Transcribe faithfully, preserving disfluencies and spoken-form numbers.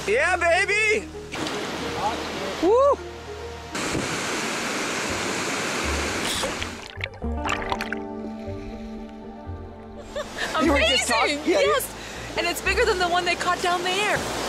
Yeah, baby! Woo! Amazing! Yes! And it's bigger than the one they caught down there.